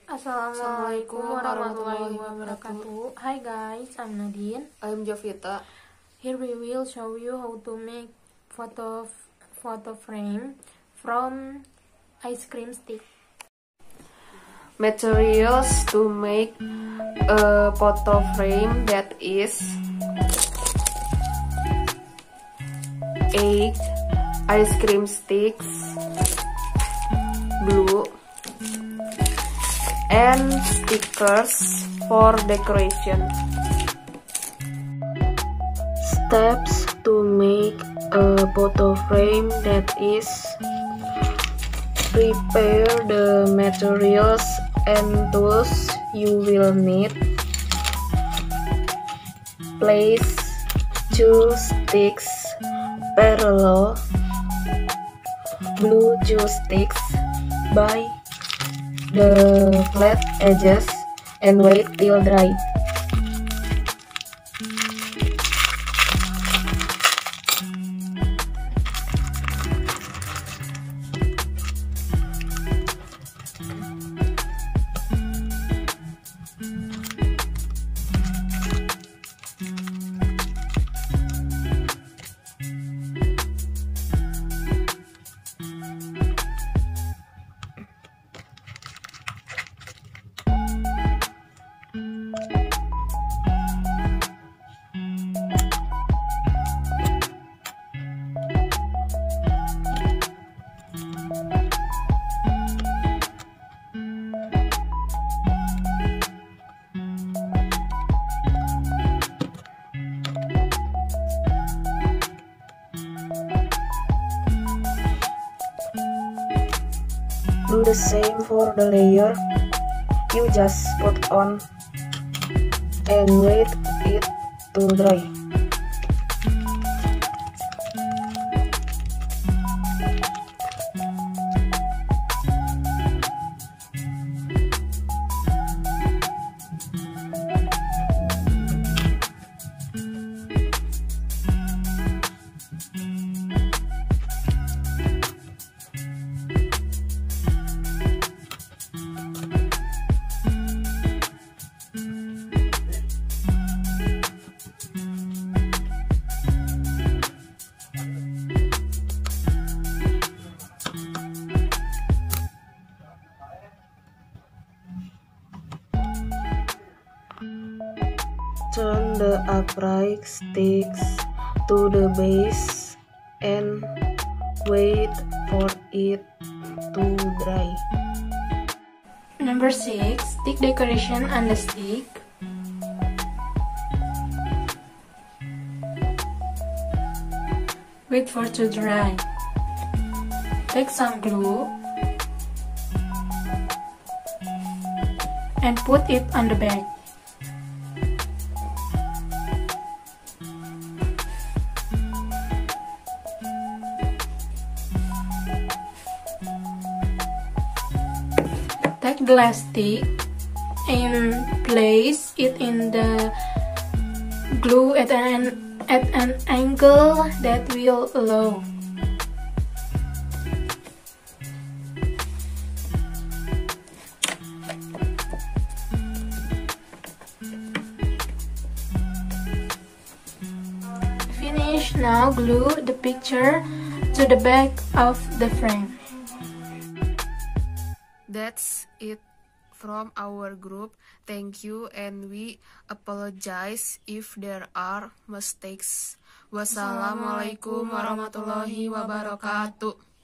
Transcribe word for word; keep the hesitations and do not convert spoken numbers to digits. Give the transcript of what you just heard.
Assalamualaikum warahmatullahi wabarakatuh. Hi guys, I'm Nadine. I'm Jovita. Here we will show you how to make photo photo frame from ice cream stick. Materials to make a photo frame that is egg, ice cream sticks, glue, and stickers for decoration. Steps to make a photo frame that is: prepare the materials and tools you will need. Place two sticks parallel. Glue two sticks by the flat edges and wait till dry. Do the same for the layer you just put on and wait it to dry. Turn the upright sticks to the base and wait for it to dry. Number six, stick decoration on the stick. Wait for it to dry. Take some glue and put it on the back. Take glass stick and place it in the glue at an at an angle that will allow. Finish. Now glue the picture to the back of the frame. That's it from our group. Thank you, and we apologize if there are mistakes. Wassalamualaikum warahmatullahi wabarakatuh.